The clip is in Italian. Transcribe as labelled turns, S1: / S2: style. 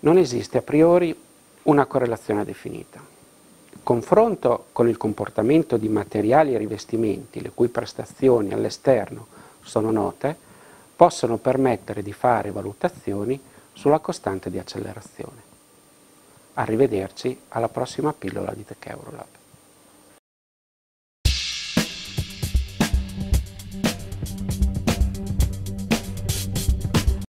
S1: non esiste a priori una correlazione definita. Il confronto con il comportamento di materiali e rivestimenti, le cui prestazioni all'esterno sono note, possono permettere di fare valutazioni sulla costante di accelerazione. Arrivederci alla prossima pillola di Tech Eurolab.